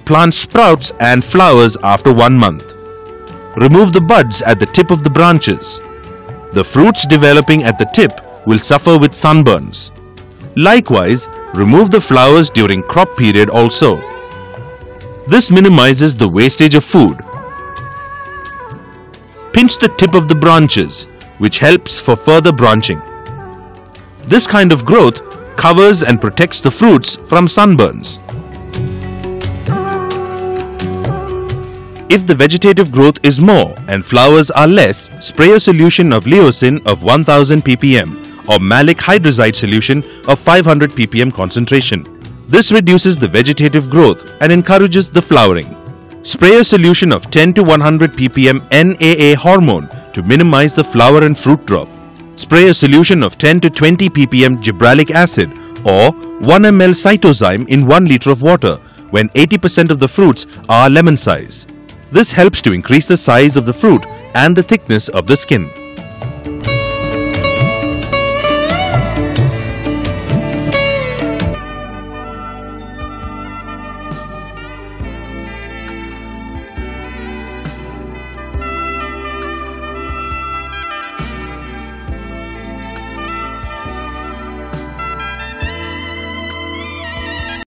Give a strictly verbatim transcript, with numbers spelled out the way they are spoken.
plant sprouts and flowers after one month. Remove the buds at the tip of the branches. The fruits developing at the tip will suffer with sunburns. Likewise, remove the flowers during crop period also. This minimizes the wastage of food. Pinch the tip of the branches, which helps for further branching. This kind of growth covers and protects the fruits from sunburns. If the vegetative growth is more and flowers are less, spray a solution of leucine of one thousand p p m or malic hydrazide solution of five hundred p p m concentration. This reduces the vegetative growth and encourages the flowering. Spray a solution of ten to one hundred p p m N A A hormone to minimize the flower and fruit drop. Spray a solution of ten to twenty p p m gibberellic acid or one milliliter cytozyme in one liter of water when eighty percent of the fruits are lemon size. This helps to increase the size of the fruit and the thickness of the skin.